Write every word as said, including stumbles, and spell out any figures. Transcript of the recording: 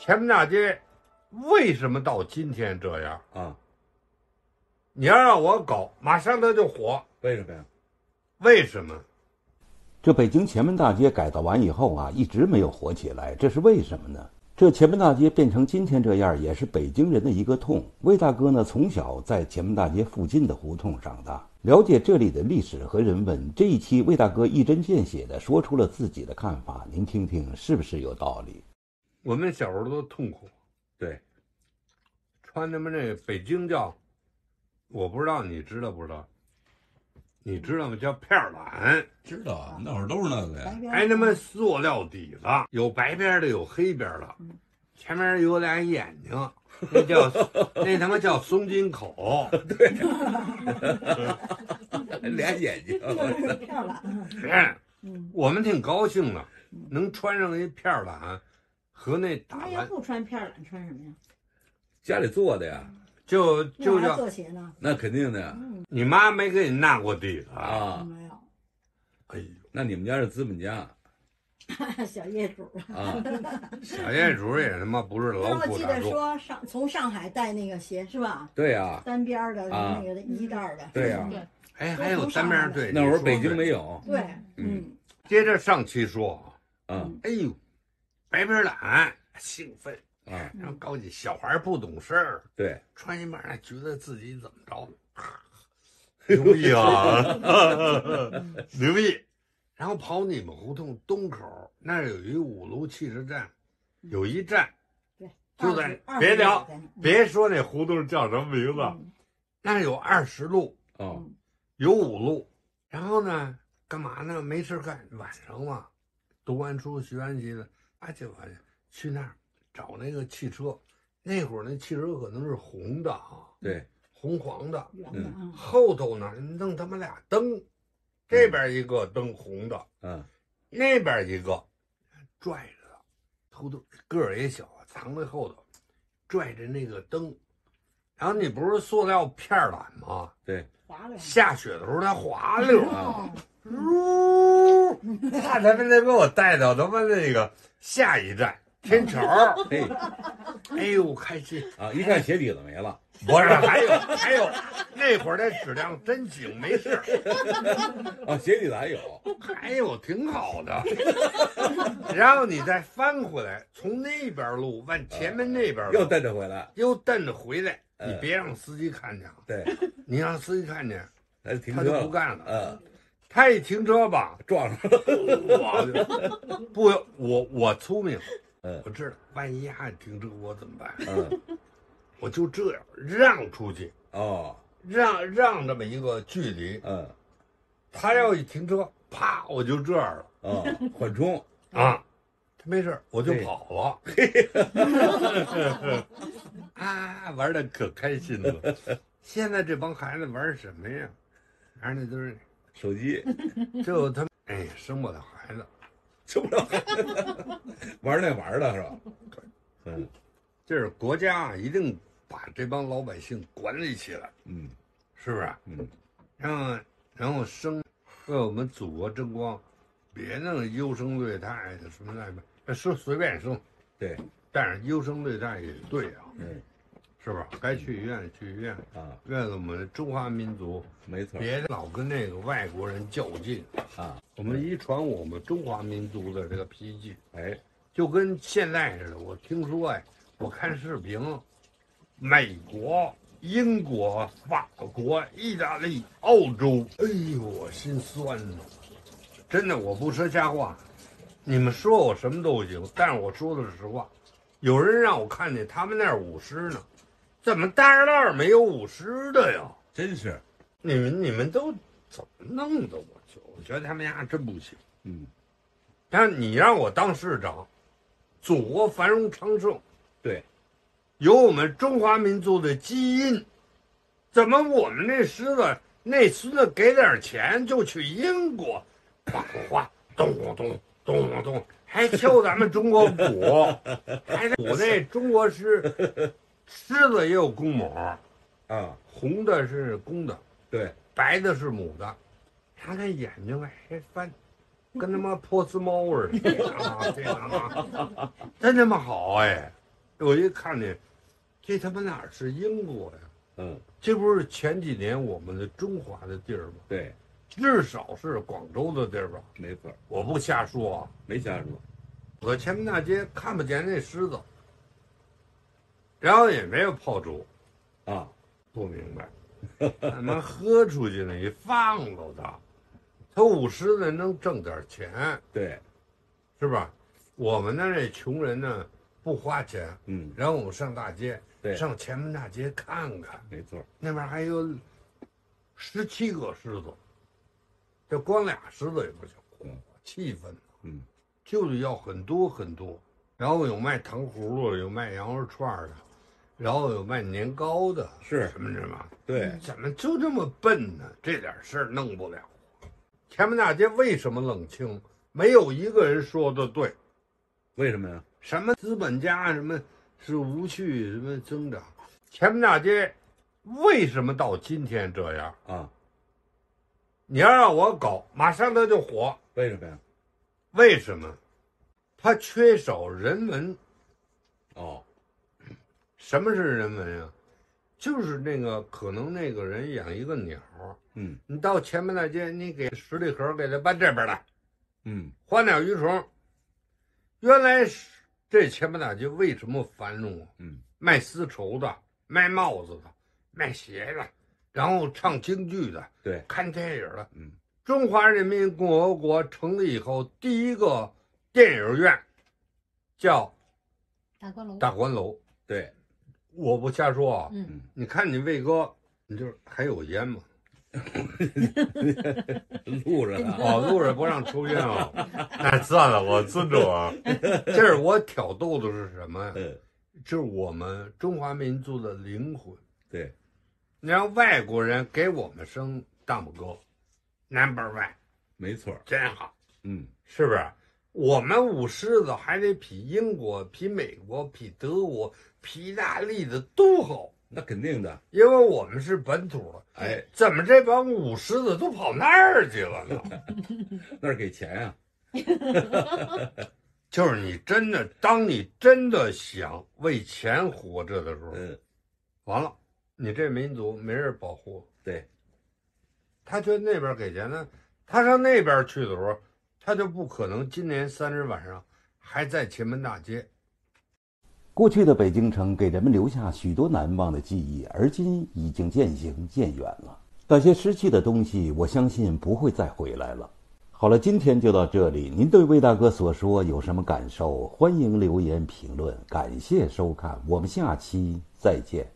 前门大街为什么到今天这样啊？ 你要让我搞，马上它就火。 为什么呀？ 为什么？ 这北京前门大街改造完以后啊，一直没有火起来，这是为什么呢？这前门大街变成今天这样，也是北京人的一个痛。魏大哥呢，从小在前门大街附近的胡同长大，了解这里的历史和人文。这一期魏大哥一针见血地说出了自己的看法，您听听是不是有道理？ 我们小时候都痛苦， 对， 穿他妈这北京叫，我不知道你知道不知道？你知道吗？叫片懒。 知道啊，那会儿都是那个呀。 还他妈塑料底子，有白边的，有黑边的，前面有俩眼睛，那叫那他妈叫松筋口。 对，俩眼睛。 片懒。 哎，我们挺高兴的，能穿上一片懒和那打那要不穿片懒穿什么呀？ 家里做的呀。 就就叫做鞋呢？ 那肯定的呀。 你妈没给你纳过底子啊？ 没有。 哎呦， 那你们家是资本家。 小业主啊， 小业主也他妈不是劳苦大众。 我记得说上从上海带那个鞋是吧？ 对呀， 单边的那个一袋的。 对呀， 哎，还有单边对。 那会儿北京没有。 对，嗯。 接着上期说， 嗯， 哎呦，白边懒兴奋。 啊， 然后高级小孩不懂事儿， 对， 穿一半还觉得自己怎么着，牛逼啊，牛逼！然后跑你们胡同东口那儿有一五路汽车站，有一站， 对， 就在别聊，别说那胡同叫什么名字，那有二十路， 哦， 有五路，然后呢，干嘛呢？没事干，晚上嘛，读完书学完习了，啊，就去那儿。找那个汽车，那会儿那汽车可能是红的啊， 对， 红黄的， 嗯， 后头呢弄他妈俩灯，这边一个灯红的， 嗯， 那边一个拽着的，头头个儿也小，藏在后头，拽着那个灯，然后你不是塑料片懒吗？ 对， 下雪的时候它滑溜啊，呜，他他妈得给我带到他妈那个下一站。天桥， 嘿， 哎呦，开心啊！一看鞋底子没了， 不是，还有还有，那会儿的质量真行，没事。 啊，鞋底子还有， 还有挺好的。然后你再翻回来，从那边路往前面那边又蹬着回来， 又蹬着回来，你别让司机看见。 对， 你让司机看见， 他他就不干了。 嗯。 他一停车吧， 撞上了。 我不，我我聪明。 嗯， 我知道，万一还停车我怎么办？ 嗯， 我就这样让出去哦， 让让这么一个距离。 嗯， 他要一停车，啪，我就这样了。 哦，缓冲啊，他没事，我就跑了。啊，玩的可开心了。现在这帮孩子玩什么呀？玩的都是手机， 就他哎生不了孩子。 生不了孩子，玩那玩的是吧？嗯， 这是国家啊，一定把这帮老百姓管理起来， 嗯， 是不是？ 嗯， 然后然后生为我们祖国争光，别那个优生劣汰的什么那生随便生， 对， 但是优生劣汰也对啊， 嗯， 是吧？该去医院去医院啊， 为了我们中华民族， 没错， 别老跟那个外国人较劲啊。 我们遗传我们中华民族的这个脾气， 哎， 就跟现在似的。我听说，哎，我看视频，美国、英国、法国、意大利、澳洲，哎呦，我心酸呐！真的，我不说瞎话，你们说我什么都行，但是我说的是实话。有人让我看见他们那儿舞狮呢，怎么大栅栏没有舞狮的呀？ 真是， 你们你们都怎么弄的？我就我觉得他们家真不行。 嗯， 但你让我当市长，祖国繁荣昌盛， 对， 有我们中华民族的基因，怎么我们那狮子那孙子给点钱就去英国，哗哗咚咚咚咚，还敲咱们中国鼓，还鼓那中国狮，狮子也有公母， 啊， 红的是公的， 对， 白的是母的，他那眼睛还翻。跟他妈波斯猫似的，啊，这样啊，真他妈好哎！ 我一看见，这他妈哪儿是英国呀？ 嗯， 这不是前几年我们的中华的地儿吗？ 对， 至少是广州的地儿吧？ 没错， 我不瞎说啊。 没瞎说。 我前门大街看不见那狮子，然后也没有炮竹， 啊， 不明白，他妈喝出去了，你放了他，他舞狮子能挣点钱， 对， 是吧？我们那这穷人呢，不花钱， 嗯， 然后我们上大街， 对， 上前门大街看看， 没错， 那边还有十七个狮子，这光俩狮子也不行， 嗯， 气氛， 嗯， 就是要很多很多，然后有卖糖葫芦的，有卖羊肉串的，然后有卖年糕的， 是什么什么， 对， 怎么就这么笨呢？这点事儿弄不了。前门大街为什么冷清？没有一个人说的对。 为什么呀？ 什么资本家什么是无序什么增长？前门大街为什么到今天这样啊？ 你要让我搞，马上它就火。 为什么呀？ 为什么？它缺少人文。 哦， 什么是人文啊？就是那个可能那个人养一个鸟， 嗯， 你到前门大街，你给十里河给他搬这边来， 嗯， 花鸟鱼虫。原来是这前门大街为什么繁荣啊？ 嗯， 卖丝绸的，卖帽子的，卖鞋的，然后唱京剧的， 对， 看电影的。 嗯， 中华人民共和国成立以后，第一个电影院叫大观楼。 大观楼。 对， 我不瞎说啊。 嗯， 你看你魏哥，你就是还有烟吗？ 录着呢。 哦，路上不让抽烟啊。那算了，我尊重啊。这是我挑逗的是什么呀？ 嗯， 这是我们中华民族的灵魂。 对， 你让外国人给我们生大拇哥 ，number one， 没错， 真好， 嗯， 是不是？我们舞狮子还得比英国、比美国、比德国、比意大利的都好。 那肯定的。 因为我们是本土的， 哎， 怎么这帮舞狮子都跑那儿去了呢？ 那是给钱呀、 啊。就是你真的，当你真的想为钱活着的时候， 嗯， 完了，你这民族没人保护。 对， 他觉得那边给钱呢，他上那边去的时候，他就不可能今年三十晚上还在前门大街。 过去的北京城给人们留下许多难忘的记忆，而今已经渐行渐远了。那些失去的东西，我相信不会再回来了。好了，今天就到这里。您对魏大哥所说有什么感受？欢迎留言评论。感谢收看，我们下期再见。